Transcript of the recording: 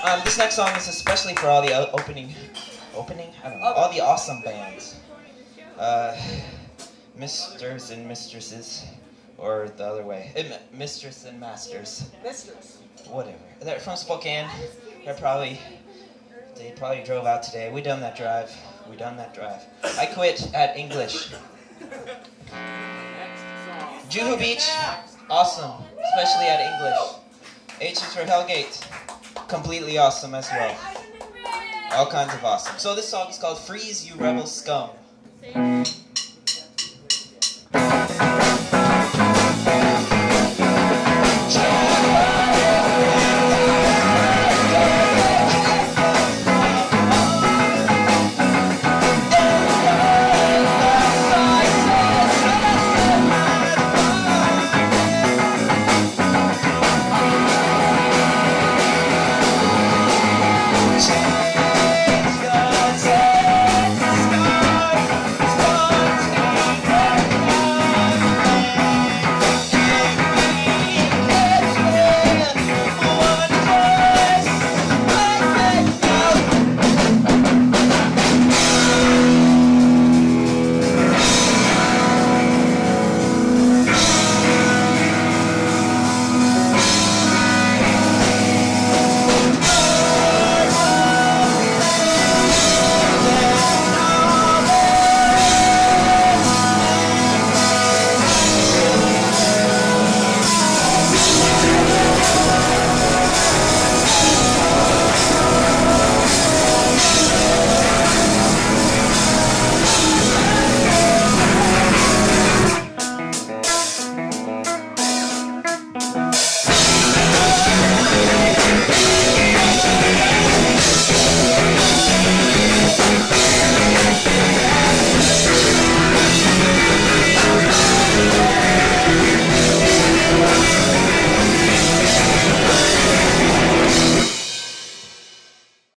This next song is especially for all the opening? I don't know, all the awesome bands. Misters and mistresses, or the other way, mistress and masters. Mistress. Whatever. They're from Spokane. They probably drove out today. We done that drive. I quit at English. Juhu Beach, awesome, especially at English. H is for Hellgate, completely awesome as well. All kinds of awesome. So this song is called Freeze You Rebel Scum.